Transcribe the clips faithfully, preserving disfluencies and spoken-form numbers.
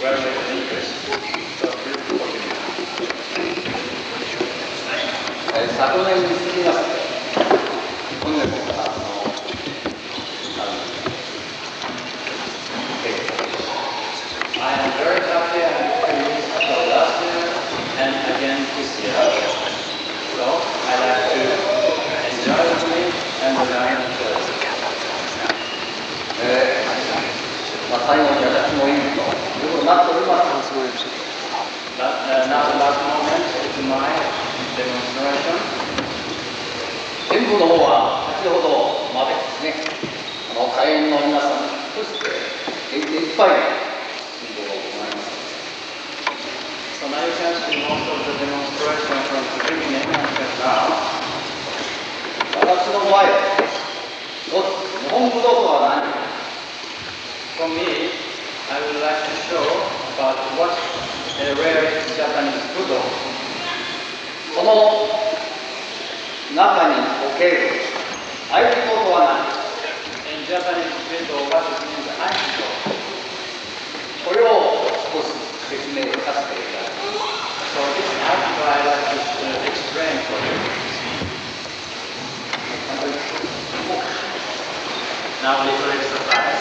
昨年に過ぎまして、今年もあの、I am very happy and pleased for last year and again this year. So I like to enjoy with me and learn further. えー、まあ最後に私もいいということになっております。But uh, now the last moment is my demonstration. 演舞の方は先ほどまでですね、あの会員の皆さんそして元気いっぱい演舞を行います。So now you can see most of the demonstration from the beginning until now. 私の場合、日本武道とは何か For me, I would like to show about what a rare Japanese budo. その中における合気道とは何 In Japanese budo, what it means 合気道。これを少し説明させていただきます。So this article I like to explain for you. Now little exercise.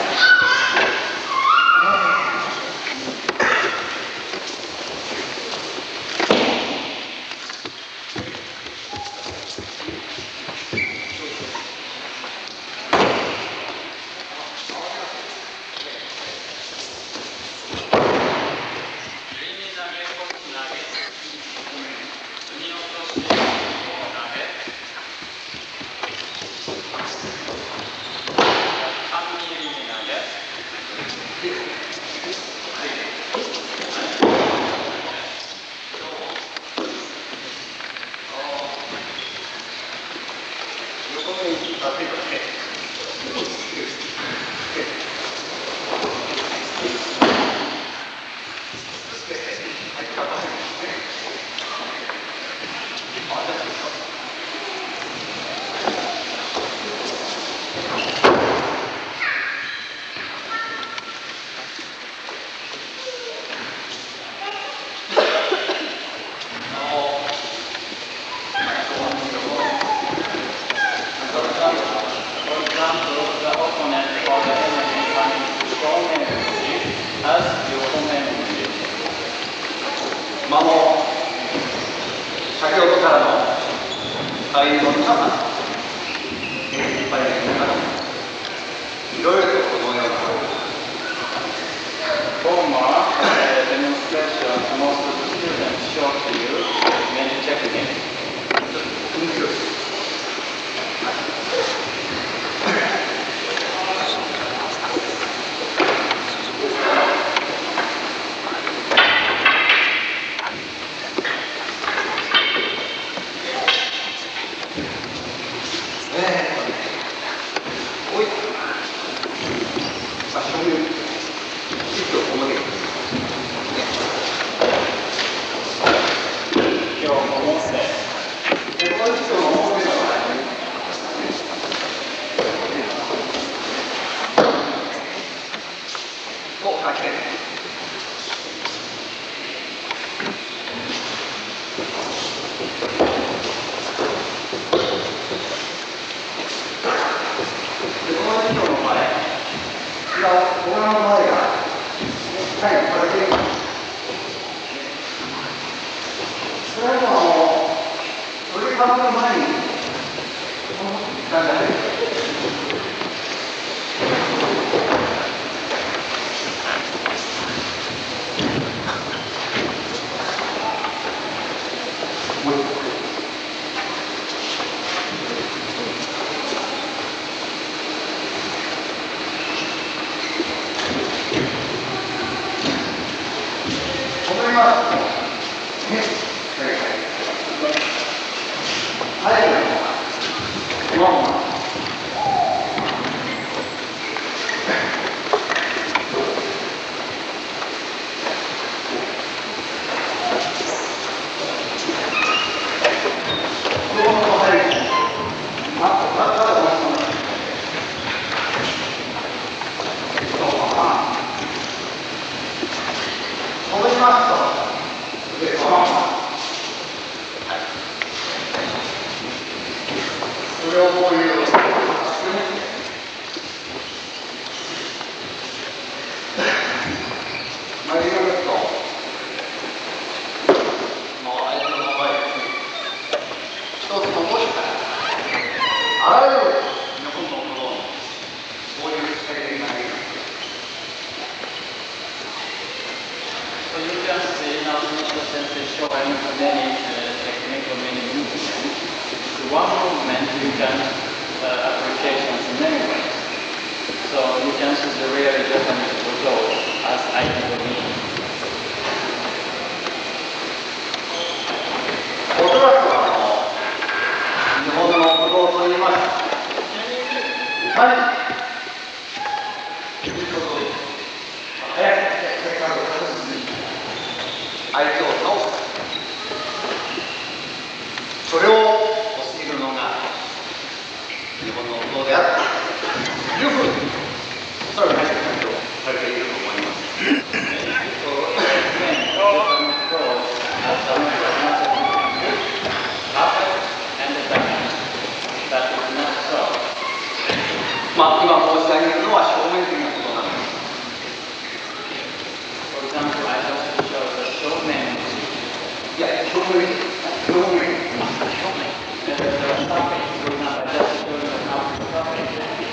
まああの先ほどからの会員の皆さん、いっぱいいるからいろいろとこのようなformer demonstrations, most of the students showed to you many techniques. こ the sensei showing many uh, techniques or many movements. The one movement you can uh, applications in many ways. So you can see the really Japanese Budo as Aikido means. おそらくはあの日本の武道といいます。はい。相手を倒す。それを教えるのが日本の武道であるというふうに、それは大切なことをされていると思います。まあ、今申し上げるのは正面的なことなんです。 For example, I just showed the showman. いや、正面、正面。 And the topic, for example, I just showed the topic.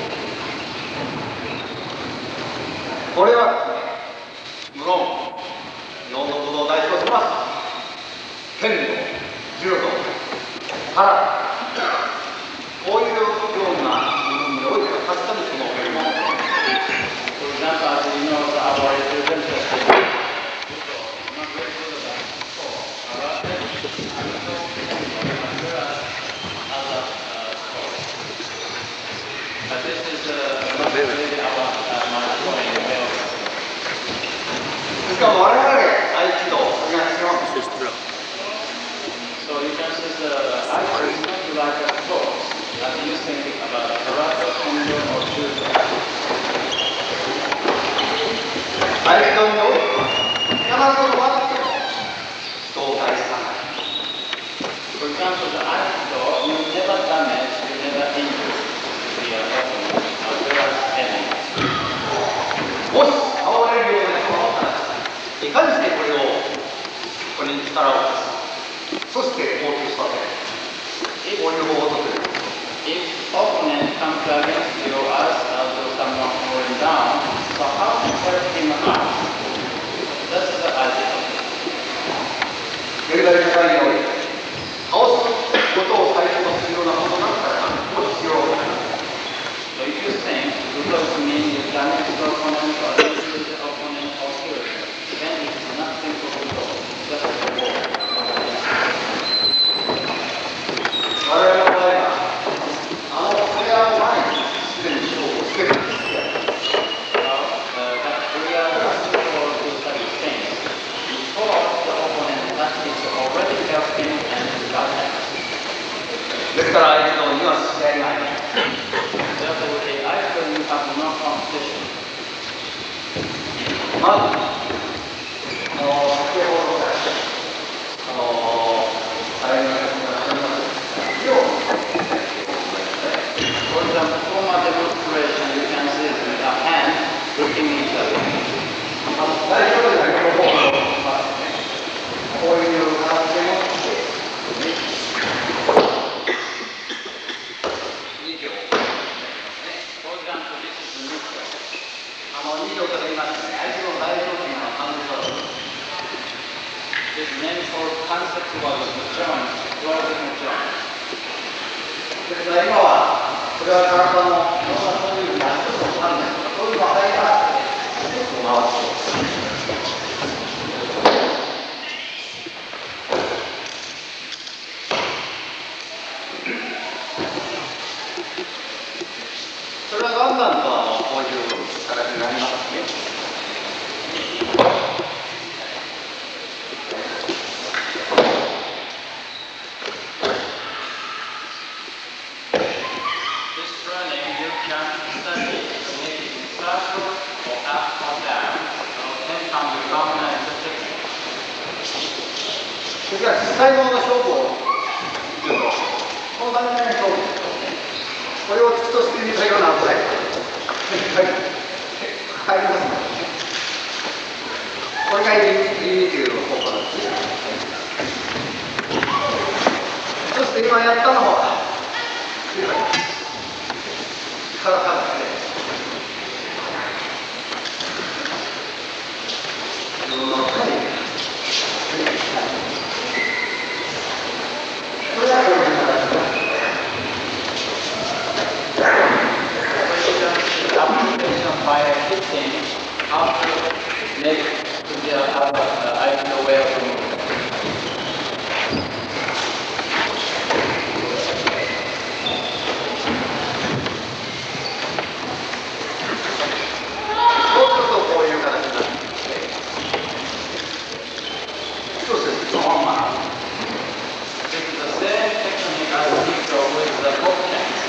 これは無論、日本の武道を代表します。剣道、柔道、空手、こういうような部分においては確かにその辺も。 For example, as you know, our representative. But this is uh, not really about uh, my point of view. ですから我々合気道が違うんです。 So you can see the Aikido is not like a force, as you think about karate, kendo, or judo. 合気道においては必ず終わっても人を害さない。 For example, the Aikido, you never damage, you never injure the opponent, as well as enemy. もし倒れるような人がおったら、いかにしてこれをここに力を出す。そして応急させる。こういう方法をとっている。 If opponent comes against you as though someone falling down, so how to help him out? That's the idea. 現代社会において倒すことを最初とするようなことだったらもう必要ない。 So if you think because mean you damage the opponent or injure the opponent or kill him, then it is nothing to do. Just a war. 我々の場合はあのプレイヤーの前にすでに勝負をしているんです。ですから合気道には試合があります。まず、あの先ほどからあの大変なことがありますように。 For example, formal demonstration, you can see with a hand looking each other. 大丈夫な両方のこういう形でもってに行。 For example, this is the Nishio. あのに行と言いますね。相手の代表的な関節技。 This is named for conceptual joint, closing joint. ですから今はこれは体のいろんなそういうやつの関連、そういう話題があって回っています。それはだんだんとあのこういう形になりますね。次は実際の勝負を見ると、この段階の勝負、これを突きとしてみたようなぐらい入りますね。これがリミティブの効果ですね。そして今やったのは、からからですね。自分の体 make the uh, ideal way of moving. This is the same technique as Nishio with the book chants.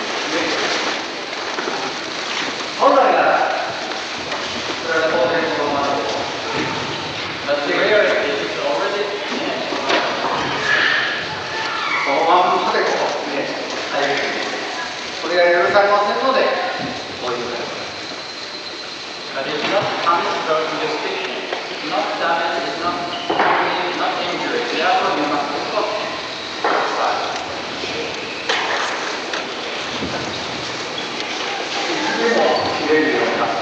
本来ならそれは当然このままで But the reality is already changed. このままでこうね歩いているこれが許されませんのでこういうふうに But it's not punishable jurisdiction. It's not damage, it's not harming, not injury. Therefore you must stop him. Right. いつでも切れるようになって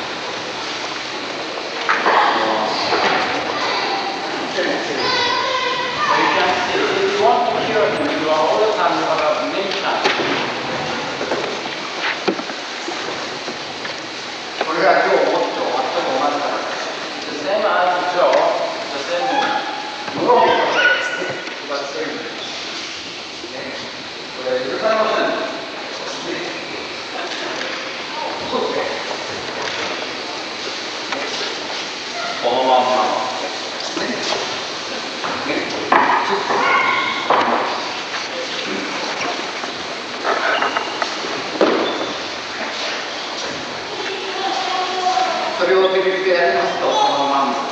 So you can see, if you want to cure him, you are all the time you have a many chances. これが今日もっと全く同じだから The same as Joe, the same movement. 無論ですねこれは許されませんそうですねこのまんまねねそれをテレビでやりますとこのまんま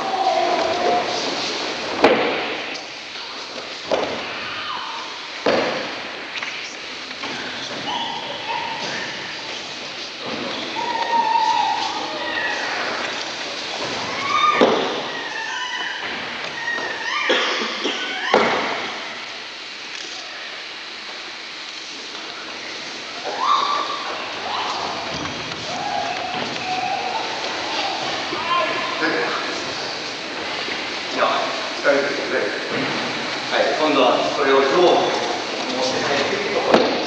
はい、今度はそれを上下持って帰っていくところです。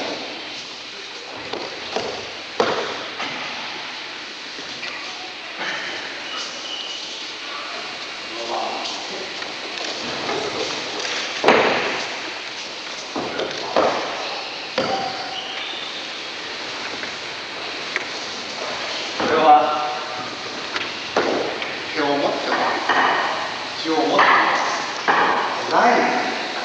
これは手を持って血を持ってない。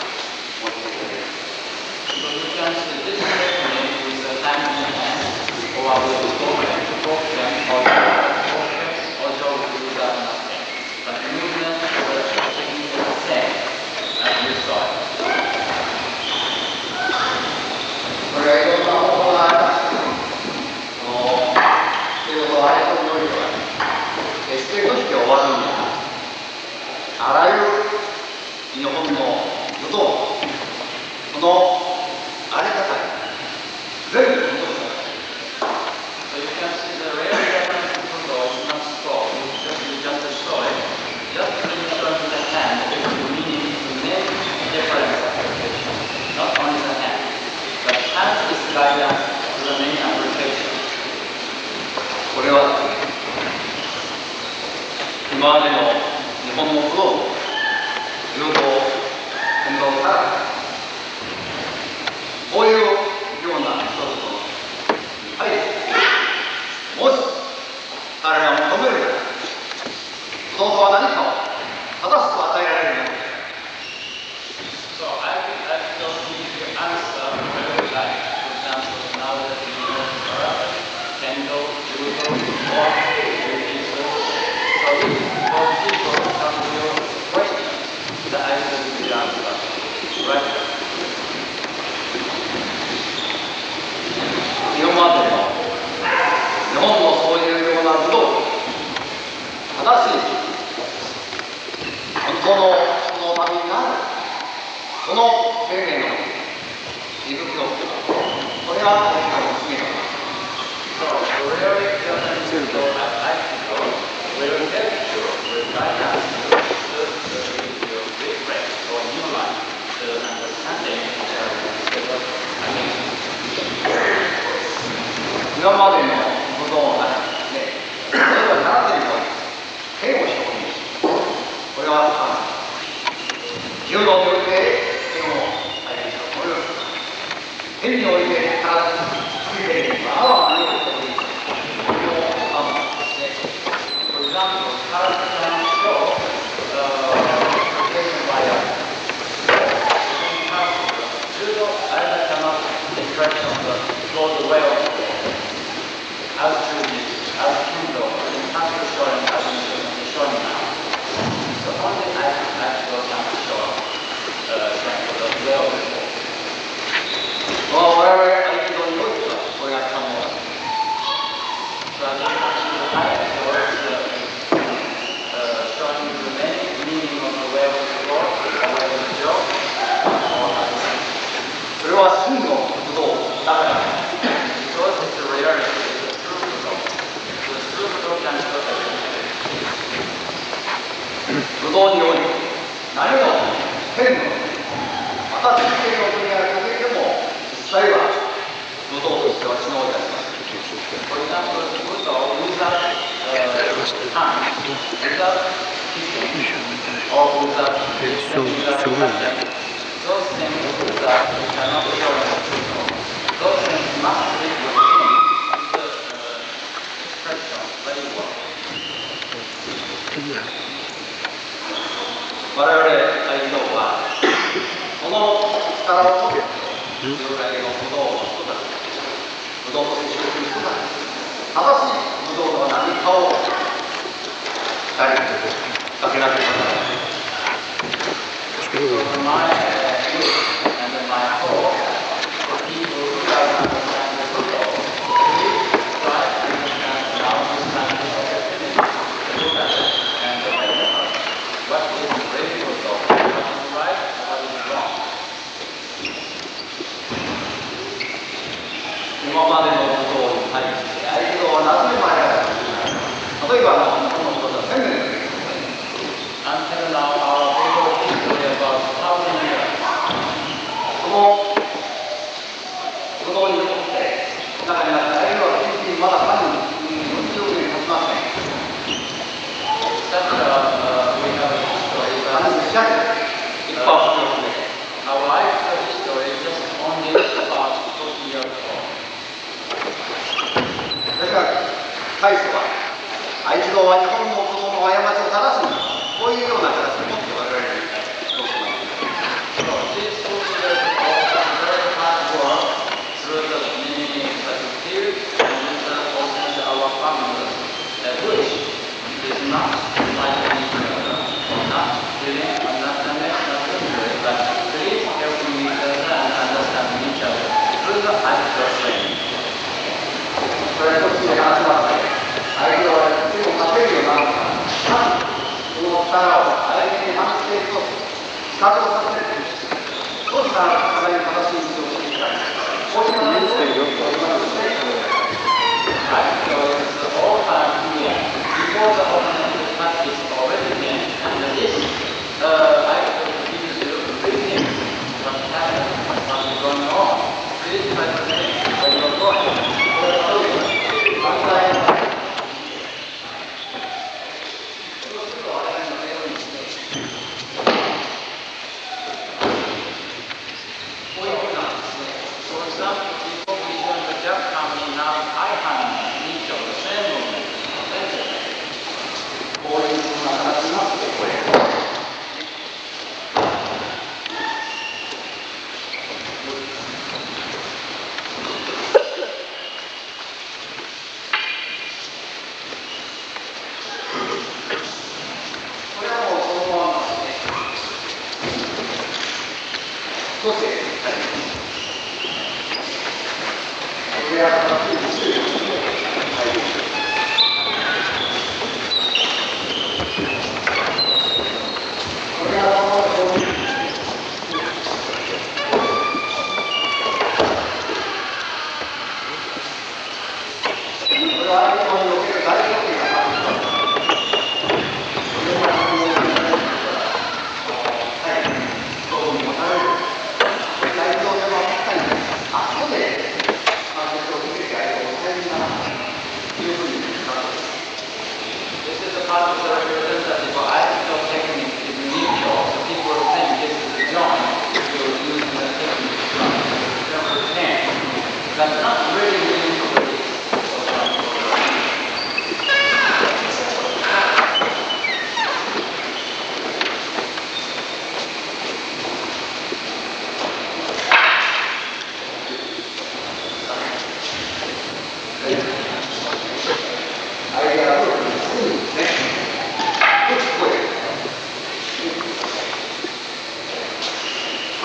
So you can see this technique with the hand in hand, or with the both them, or or Joe will do that nothing. But the movement or the technique is the same as you saw it. これはいろんな方法があります。このということは相手においては決してとして終わるんだ。あらゆる日本の武道このあり方全部戻す。 So you can see the real difference in football is not sport, it's just, you just destroy it. Just instrument with the hand is the meaning to make different application. Not only the hand, but hand is guidance to the main application. これは今までの日本の武道柔道運動からこういうような一つのはいもし彼が求めるからそのとは何かを正しく与えられるので So I think I don't need to answer very like, for example, now that you know karate, kendo, judo, or jiu-jitsu. So if those people come to your questions, the answer will be the answer. Right? 今までの日本のそういうような武道正しい本当のそのためになるその生命の息吹をこれが大きな娘だ So really, just to go at practical, will help you with guidance to your refresh or new life, to understanding the I mean, 今までの武道がですね例えば空手にと剣を表現し手に置いて体についている泡を上げるというこれを使うんですね。For example, character can show rotation by a judo either cannot expression of the goes away of as judo, as kendo, in character showing as in showing now. So only I actually can show uh, strength of the will of the ball. 我々合気道においてはこれが可能だ。So as I mentioned, the higher words uh, showing the main meaning of the way of the ball, the way of the jaw, or other. それは真の武道だから。Because it's a reality, it's a true budo. The true budo can show everything. 武道において何の剣のまた実験の分野においても実際は武道としては機能いたします。For example, budo without hand, without kicking, or without touching, those things that we cannot show in the budo. Those things must be within the expression very well. 我々合気道はその力を持って従来の武道の人たち、武道として習する人たち、正しい武道とは何かを二人かけなければならない。My group and my hope, the people who don't understand the budo, please try to understand now this kind of opportunity to look at it and to think about what is really budo, what is right, what is wrong. 今までの武道に対して合気道はなぜ前から例えば日本の武道はせんねんです。Until now, our budo history about thousand years. その武道にとって中には大量の近々まだ単によんじゅうねん経ちません。Such a we have a history that一般不良ですね。Our life history is just only about forty years old. ですから大祖は合気道は日本の武道の過ちを正すんだ。こういうような形を持って我々に指導してまいります。So this procedure is also very hard work through the many substitutes and also our families, which is not fighting each other, not killing, not damage, not injury, but please helping each other and understanding each other through the actual training. それと次に話しますね。相手は一度勝てるようなまずその力を相手に反省と仕方をさせてそうした互いに正しい道をしていきたい。こうした内容を言いますね。Actually, it's all time here before the opponent practice already been, and this uh, actually gives you everything what happened, what's going on. Please try to think where you're going. 「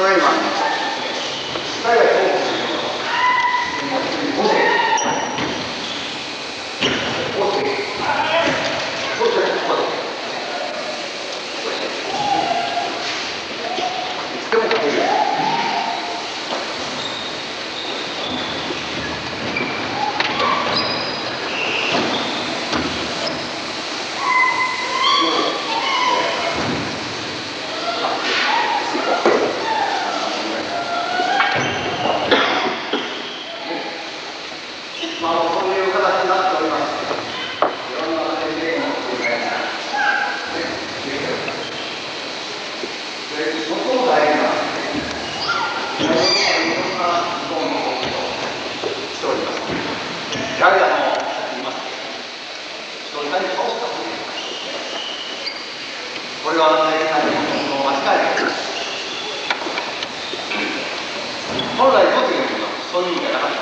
それ今ね、海外東北の五世、五世、五世、五世、いつでも書ける。やはりあの、さっき言いましたけど、人をいかに倒すかという、これは大体の間違いないです。本来、ゴティのものはそういう意味じゃなかった。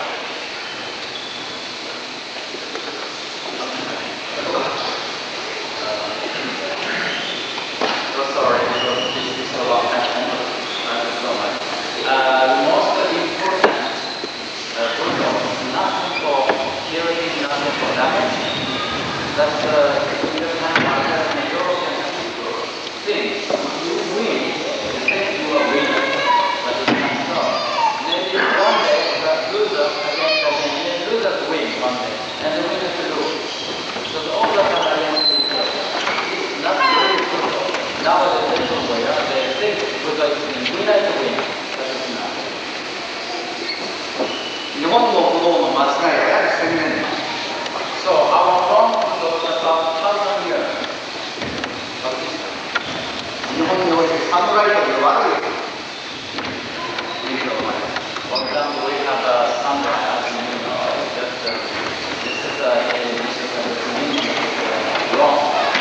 That's uh, in the time market and European people think you win, you think you are winning, but it's not so. Maybe one day the loser against again, the losers win one day, and the winners lose. So all the time against each other. It's not really good. Nowadays they don't win, they think because it's winner to win, but it's not. 日本の武道の間違いはやはりせんねんです。 So our wrong goes about thousand years. 日本において侍という悪い意味の前。 For example, we have a samurai, as you know, just, uh, this is a, this is a meaning of wrong.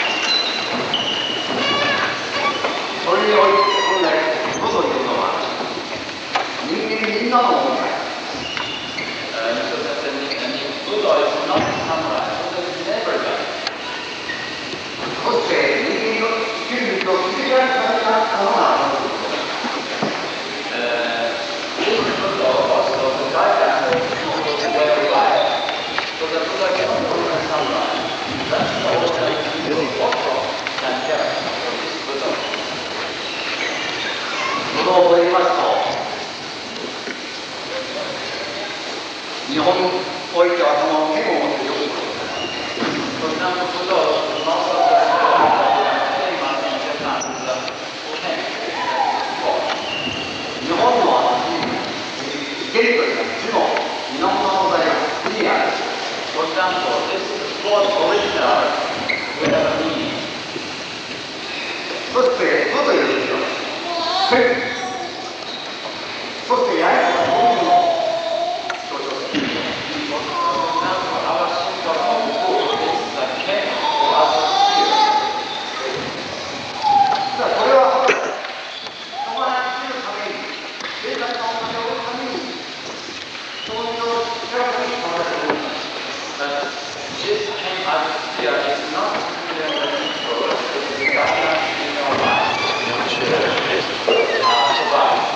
それにおいて本来武というのは人間みんなの問題。 Uh, so that the Buddha is not a samurai, Buddha is everybody. そして人間の生きる道を切り開かれたのが Uh, this Buddha also the guidance of people to way of life. So the Buddha cannot be a samurai. That's the whole people also can carry for this Buddha. 武道と言いますと日本においてはその剣を持ってよく For example, Buddha, most of the famous in Japan is a ken. 日本の話剣という字の源の材料意味がある。 For example, this word original will have a meaning. そして武という字は剣。そしてややこの部分を強調する。 For example, our symbol of Buddha is the ken or other spear. 実はこれは人が生きるために生活のお金を得るためにそういう力に使われている。 But this ken as a spear is not simply the symbol, it is the guidance in our life. Uh, survive.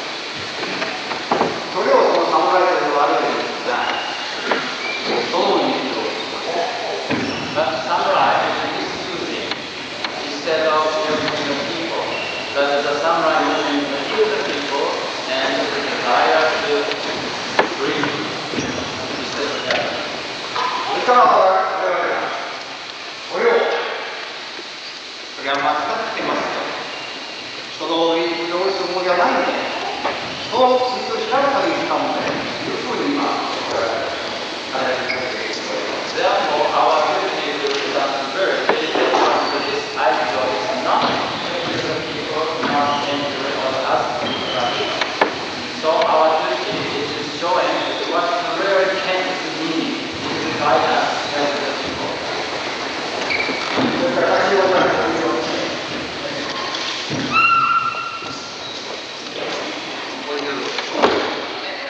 それをその侍という悪いんですが、どの意味を But samurai is misusing instead of helping the people. But the samurai will heal the people and the desire to breathe instead of that. それから我々はこれをそれは間違ってますよ。人の上に用意するものじゃないんで、人を追求しられたりしたもので、いうふうに今、彼らに書いている。 Therefore, our duty to the verse is that this ideal is not to the people, not injury or us. So our duty is to show him what really can mean to guide us as the people. それから先ほどから言うように、こういう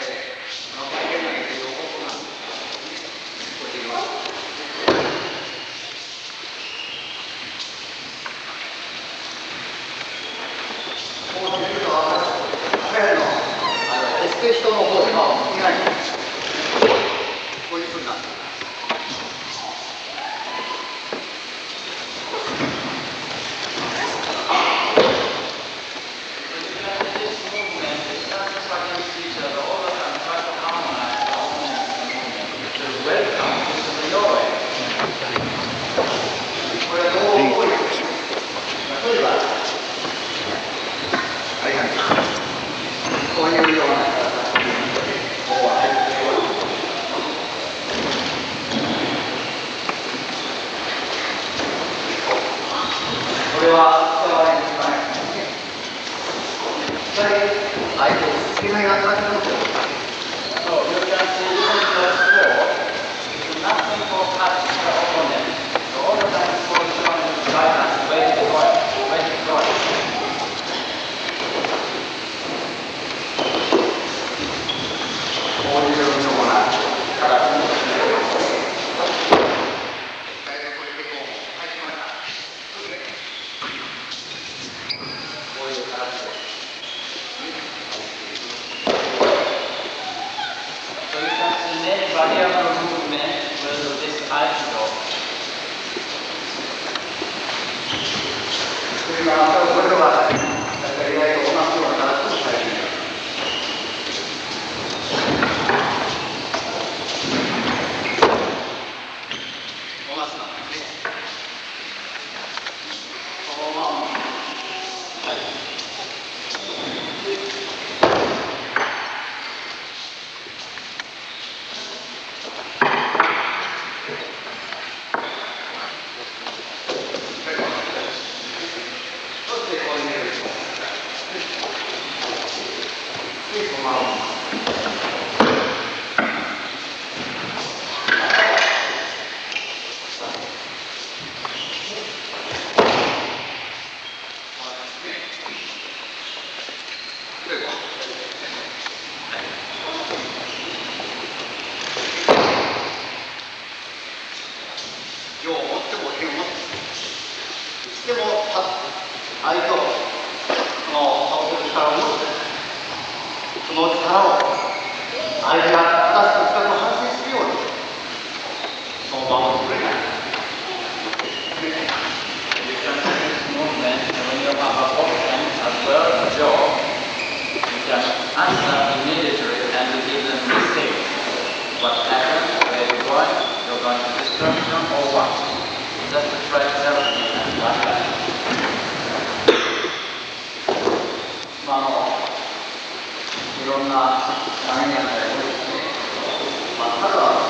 して人の方では意外にこういうふうになっています。これは伝わりますかね。それ相手をつけないが感じのことです。 So you can see even the sword is nothing for touch the opponent. So all the time for showing the right hand, where to go, where to go. こういうような形にしています。 Variable movement with this altitude. それからまたこれは意外と同じような形をされています。同じなんですね。そのまま。はい。相手をその倒せる力を持ってその力を相手が正しく力を反省するようにその場を作れない。 You can do this movement when you have a boxing as well as a job. You can answer immediately and give them mistakes. What happened, where you're going, you're going to destruction or what? Just to try to tell me and one time. まあ、あのいろんな場面があったりですね、まあ、ただ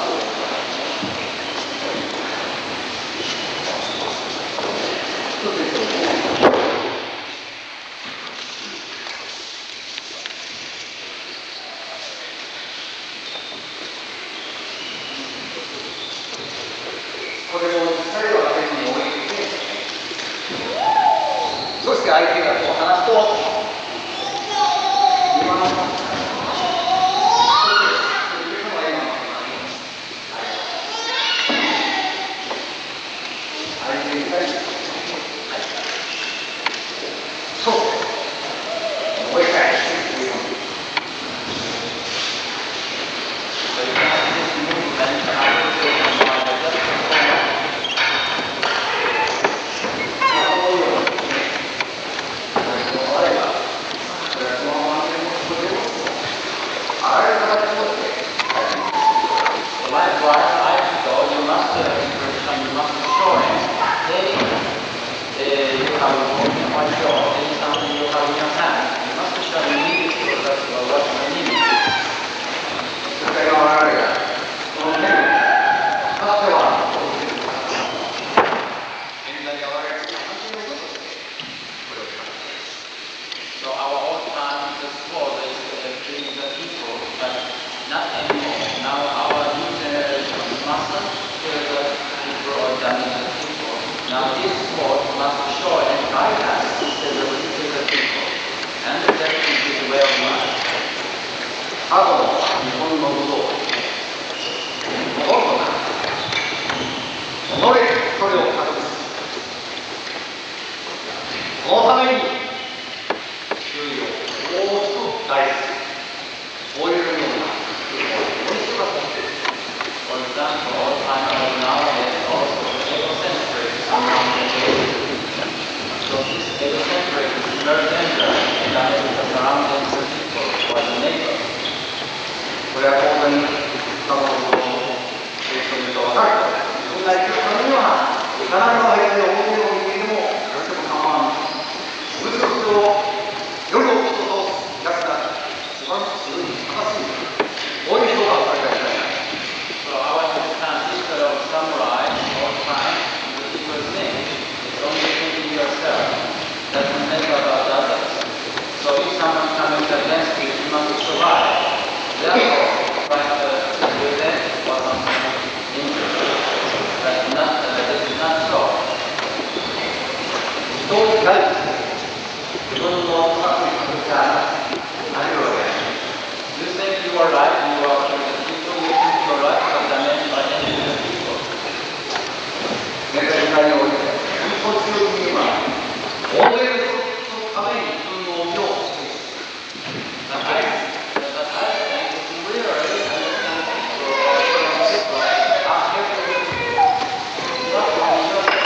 一つですよね。これを実際は手に置いて、そして相手がこう離すとそう、もう一回。 Now this sport must show and guide us instead of teaching the people. And that is the way of life. あと日本の武道、心とな、己それを隠す。そのために周囲を大きく大事、大にない自分の高くに確率があるわけです。 You think you are right, you are the people, you think you are right, but damaged by any of the people. 現在世界において本当強い国は欧米のために自分の身を捨てる。 But I, but I think it's really understand people or some people are careful not only yourself.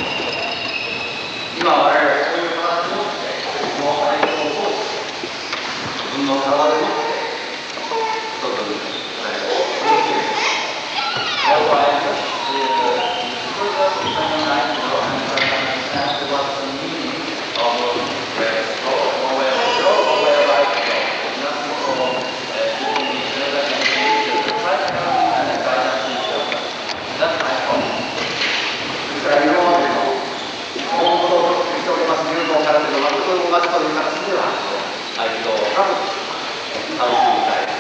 今我々はそういう形を持ってその愛情を通して自分の体でもって人々に愛を届ける。 Therefore, I wish the further examine you know, and try to understand what's the meaning of where to go, or where to go, or where I to go. It's nothing for uh, keeping each other and each other. Try to come and guide us each other. That's my point. ですから今までの本物をしております流動からというのは全く同じという形では相手を深く楽しみたい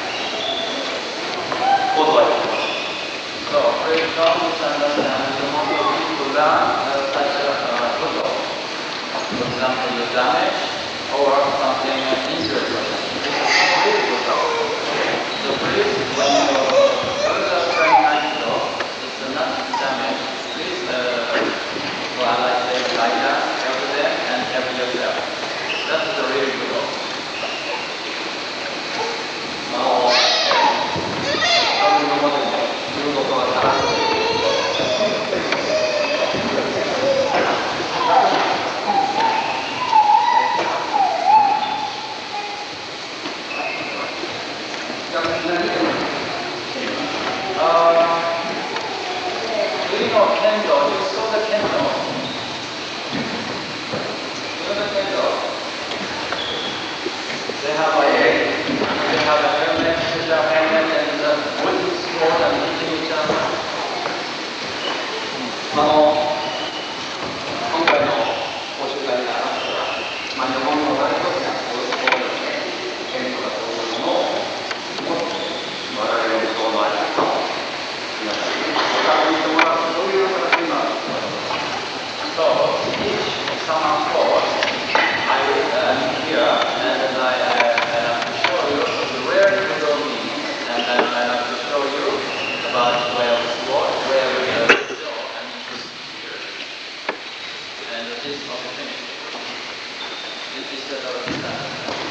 ことは言っています。 So, please don't misunderstand the most of people learn uh, such a uh, photo. For example, you damage or something uh, injured person. This is really photo. So please, when you further train Nishio, it's not damage. Please, uh, well, I like say, like that, help them and help yourself. That's the real photo. あの今までの流動とは正しい。 Uh, do you know candle? You saw the candle. You know the candle? They have a they have a helmet, special helmet, and the wooden sword and hitting each other. あの今回の講習会にありましたら、まあ、日本の大一つがこういうところですね、剣とかそういうものを持って我々の理想の在り方を皆さんに確認してもらうそういう形になると思います。 So each someone calls, I am here and I, I, I have to show you the real photo meaning, and then I have to show you about where the sword, where the jaw, and this here, and this opportunity. This is the understanding.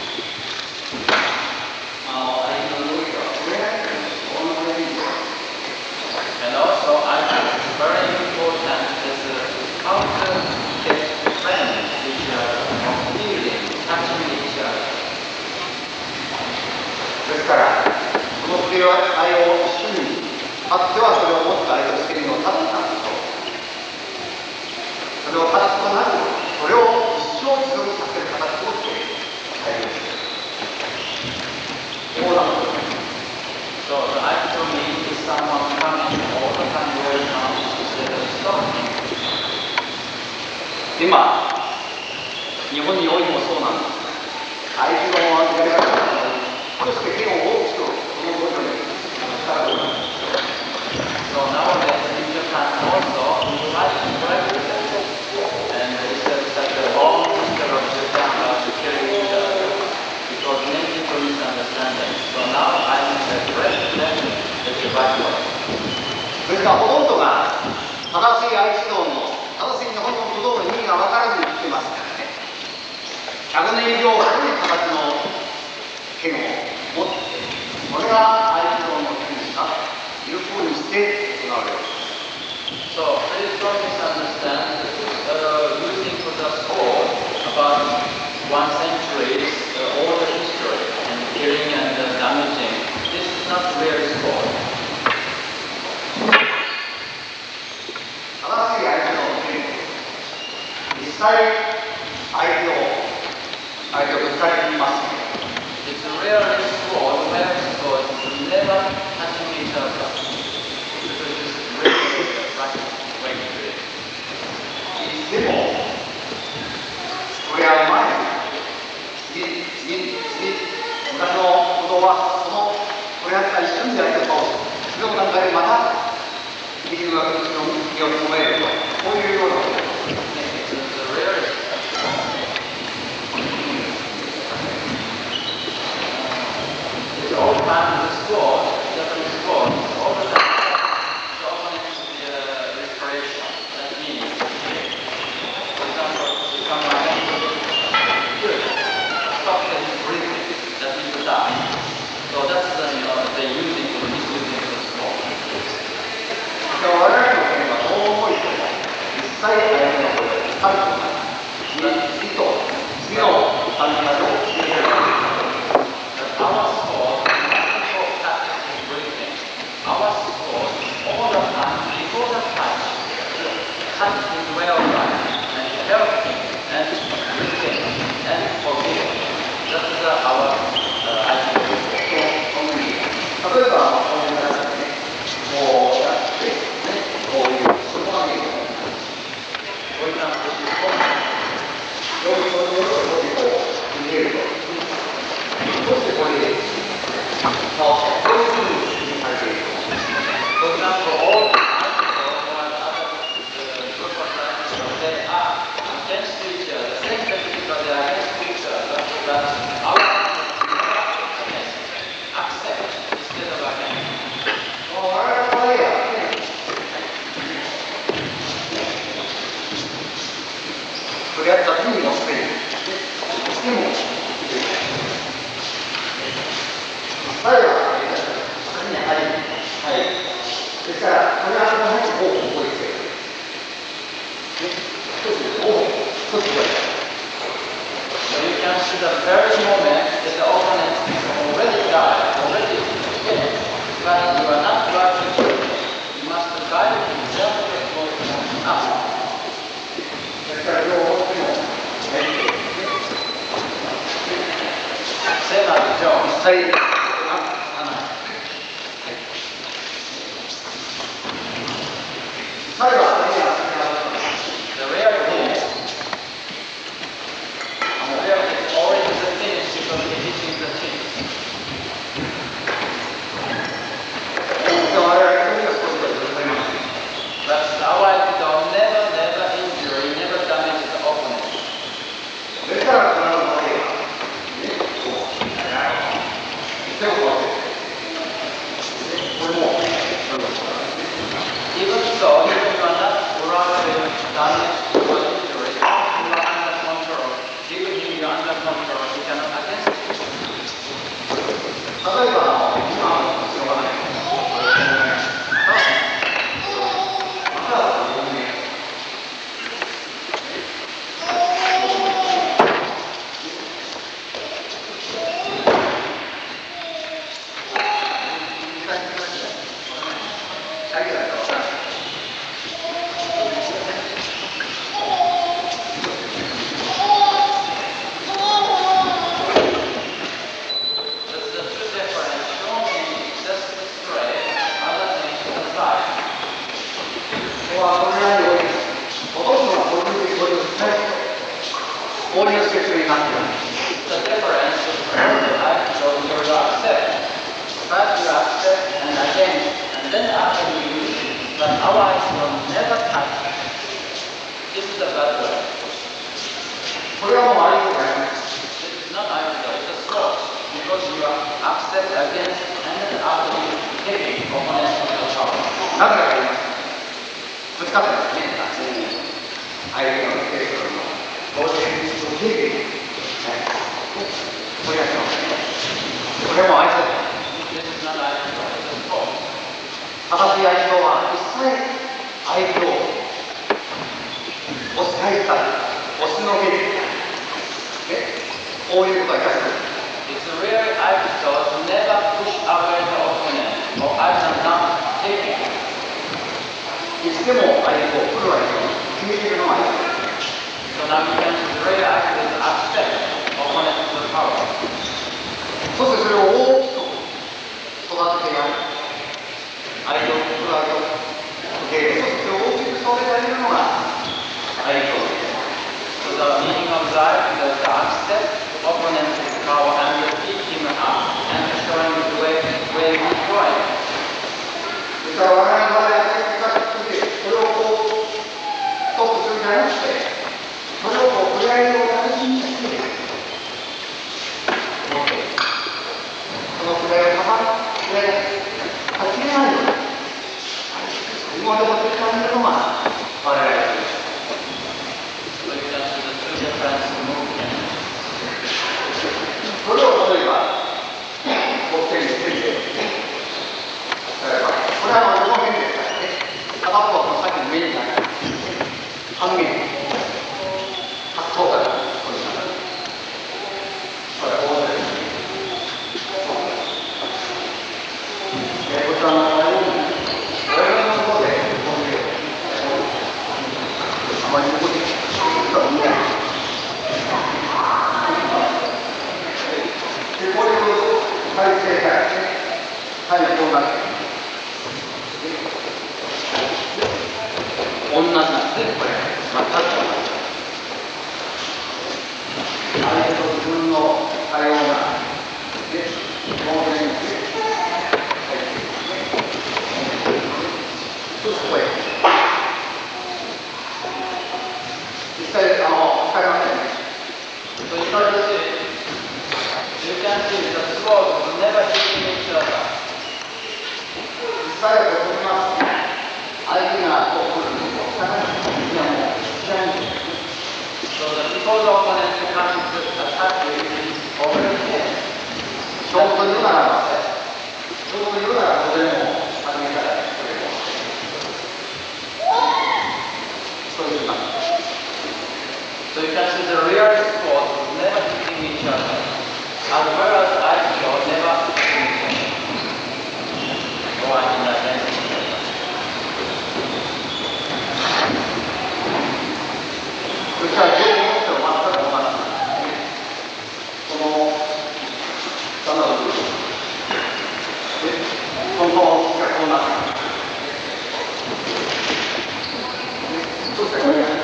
あの相手の動きが触れ合ってるんです。そんなにいいです。 And also, I think it's very important is uh, how to get friends each other, or feeling, touching each other. ですからその触れ合いを一緒にあってはそれを持って相手の責任を正したんでしょう。それを正すとなるそれを一生持続させる形をして対応する。そうだと思います。 So the actual meaning is someone coming all the time where it comes instead of stopping. 今日本においてもそうなんです。相手のやり方が少し剣を大きくそのごとに力を入れます。 So nowadays in Japan also, we would like to practice it. And it's uh, such a long history of Japan uh, to kill each other. Because many people misunderstand it. So now I'm uh, representing the right way. ですからほとんどが正しい愛知道の正しい日本の武道の意味が分からずに来てますからね。ひゃくねん以上古い形の剣を持ってこれが愛知道の剣だというふうにして行われる。 So please don't misunderstand. Uh, using for the sword about one century, uh, all the history and killing and uh, damaging. This is not real sword. 正しい愛知道の剣実際相手を相手をぶつかります。 It's a real sword, real sword is never touching each other. Because it's really right way to do it. でもこれは前に次次次昔の武道はそのこれやったら一瞬で相手を倒す。次の段階でまた右が後ろに右を止めるとこういうようなことです。 It's a real これは foot will never hit each other. 実際はこう飛びます。相手がこう来るんですよ。下がいやもう下に。 So that before the opponent comes to attack you, you over the head. ちょうど言うならば、ちょうど言うならば、これも初めからこれも。そういう感じ。 So you can see the rear sport will never hitting each other, as well as ice shot never hitting each other. Go on in that way. それから両方と全く同じなんですね。この下の部分で、この大きさがこうなってます。そうしたらこれがね。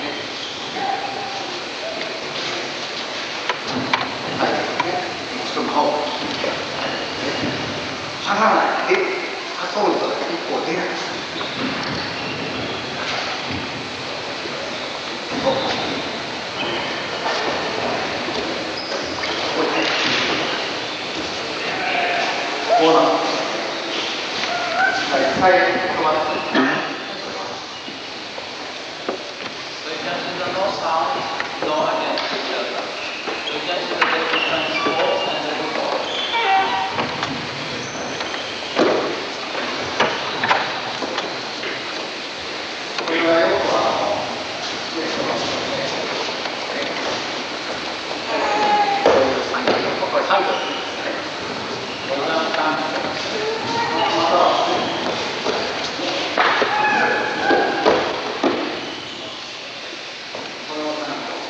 はい。一度顔。下がらない。で、発想率が一歩出ない。こうなる。はい、はい、止まって。 So you can see the no sound, no against each other. So you can see the different sports and the football. これはよくあの、ね、その、これサイドです。これがサイド。また、これはサイド。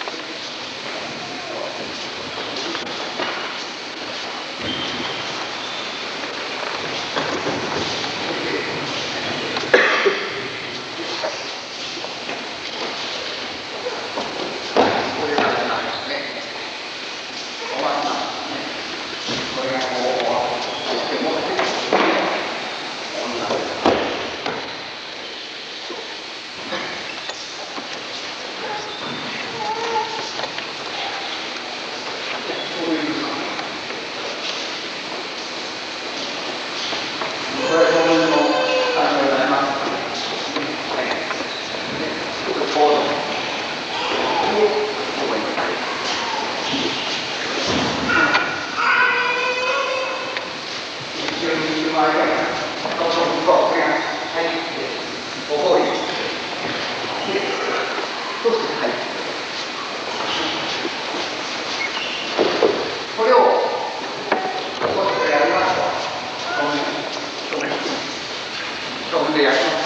これをこうやりましょう。表面、表面でやりましょう。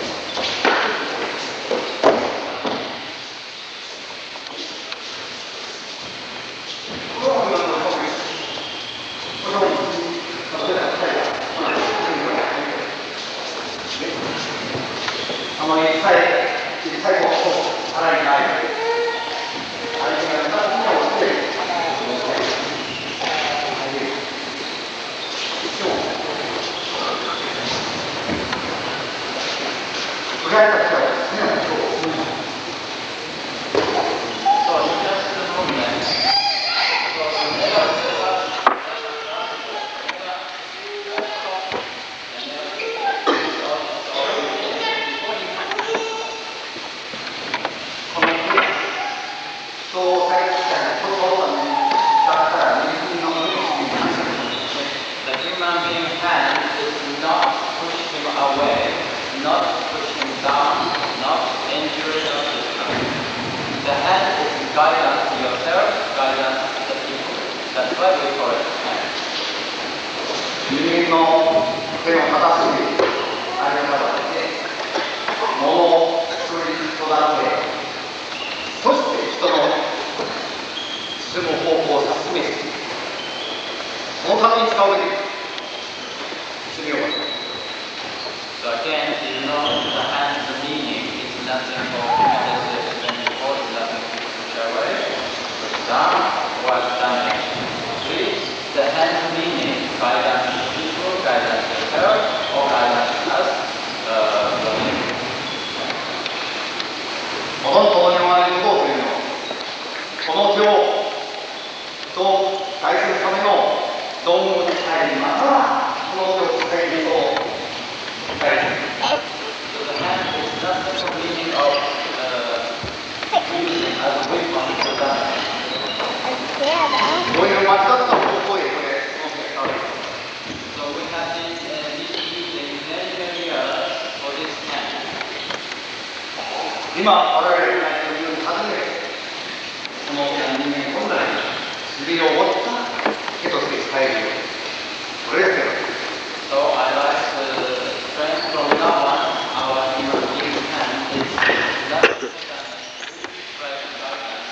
あまり最最後洗いない。相手がふたつめをして、これはたちは好きなことを。 So you can see the movement. So never away, not push him down, not injure the system. The hand is guidance to yourself, guidance to the people. That's why we call it hand. 人間の手の片隅、あり方はですね、物を作り育て、そして人の進む方向を指すべき。そのために使うべき。罪を犯す。 So again, you know the hand, the meaning is nothing for analysis and report, nothing to push away, push down, or damage. Three, the hand meaning guidance to people, guidance to yourself, or guidance as uh, the meaning. 本当にお前のことをというのは、この手を人を愛するためのこういう間違った方向へこれ動きが伝わる。 So we have been uh, using many many years for this hand. 今我々がいるように初めてこの人間本来指を持った手として使えるようにこれだけは。 So I like to explain from now on our human being hand is not the right balance.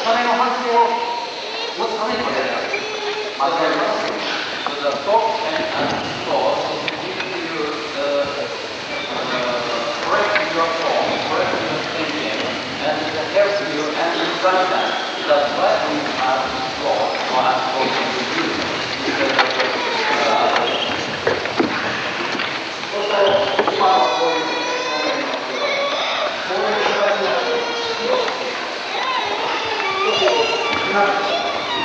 金の反省を持つためにこれやる。間違います。 So the top and floor is to give you the uh, correct your form, correct your thinking, and it helps you and instruct them. That's why we have floor or have spoken to you instead of uh, others. そうすると今のこういう表現のこういう形になっています。なるほど。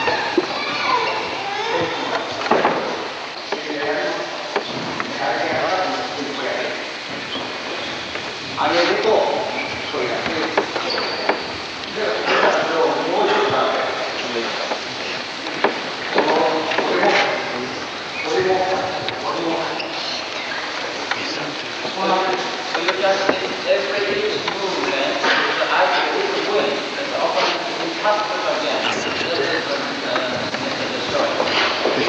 上げると、これが増える。で、これがそれをもう一つなって、この、これも、これも、これも、こうなってる。 So you can see every movement, the idea is to win, and the opponent is passive again. This is uh, the choice.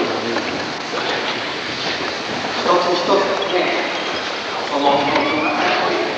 一つ一つね、その、その中において、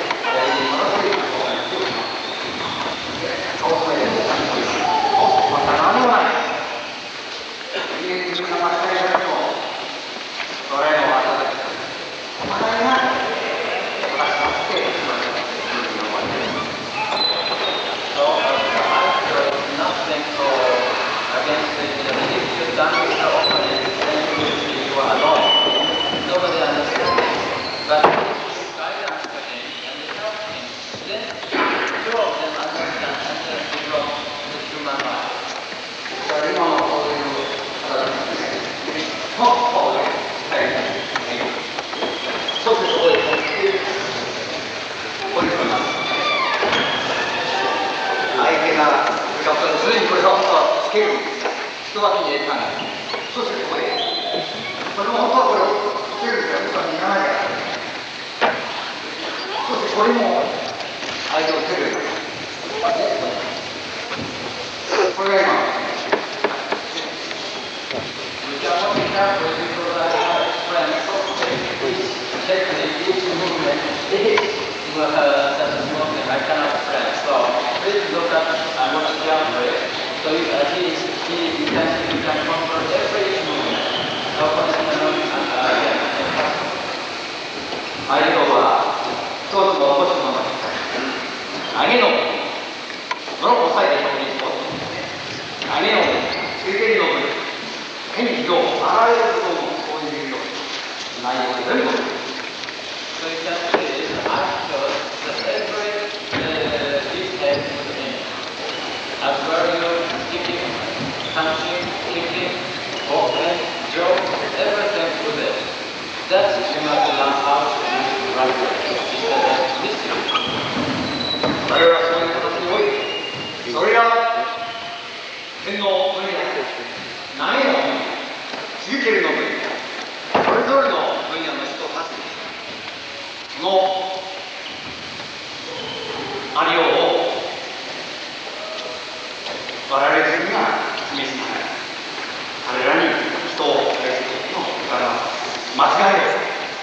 間違いです。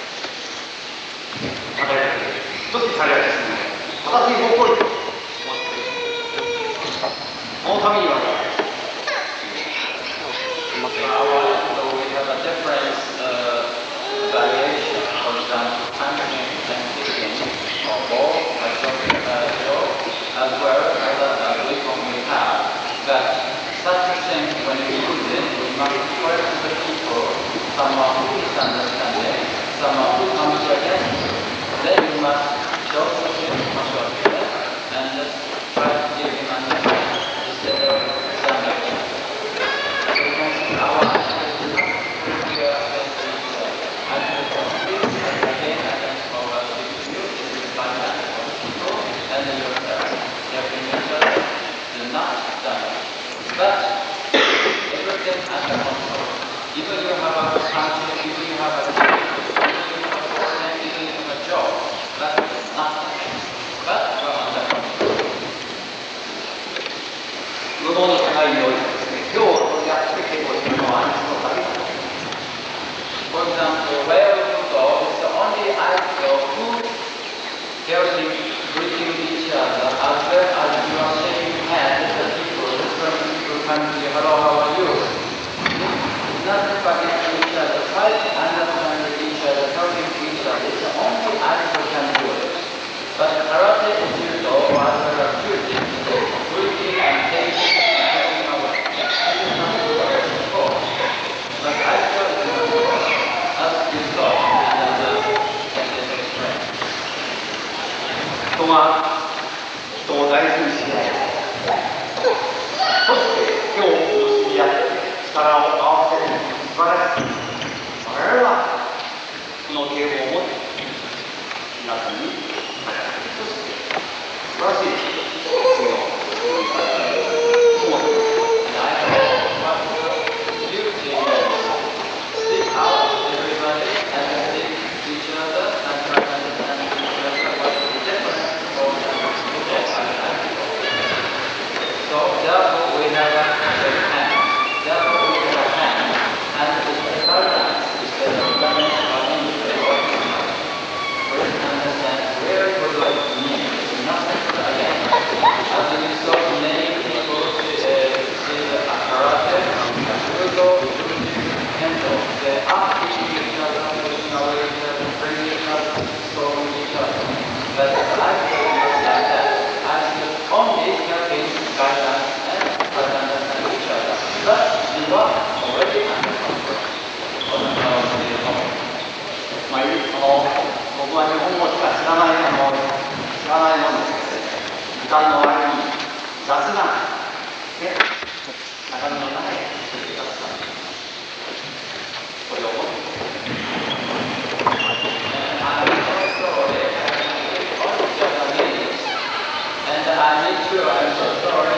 hello, how are you? It's not against each other. Try to understand each other, talking to each other. It's only I who can do it. But karate and judo are the beauty, breathing and taking and taking away. This is not the way before. But I feel it is before. As you saw in the sensei explained. 人が人を大事にし合い、そして手を結び合って力を合わせる素晴らしい。我々はこの敬語を持って皆さんにそして素晴らしい国を用意されたいと思っています。 So therefore we have a hand. Therefore we have a hand. And it's a paradox. It's a paradox of English. Please understand where you go mean. It's not again. As we saw many people see, uh, see the karate, judo, kendo. They are teaching each other, pushing away each other, bringing each other, solving each other. But I feel not like that. I feel only helping guidance and try to understand each other. But you are already under control. まあ、あの僕は日本語しか知らないあの知らないものですけど、時間の割に雑な、ね、中身のない教え方だ。これを思って。 And I make sure I'm so sorry.